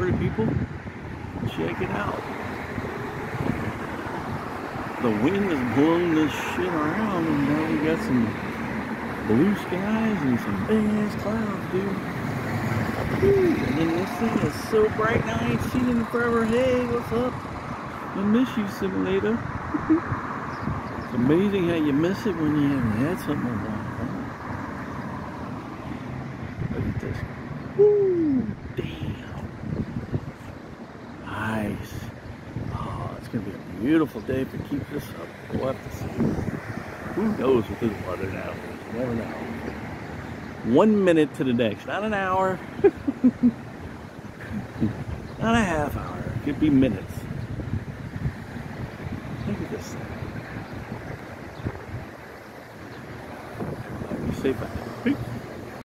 party people. Check it out. The wind is blowing this shit around, and now we got some blue skies and some big ass clouds, dude. Woo. And then this thing is so bright now, I ain't seen it in forever. Hey, what's up? I miss you, simulator. It's amazing how you miss it when you haven't had something in a long time. Look at this. Woo! Damn. Nice. Oh, it's gonna be a beautiful day if it keeps this up. We'll have to see. Who knows with this weather now? You never know. 1 minute to the next, not an hour. Not a half hour. It could be minutes. Look at this thing. Be safe out there.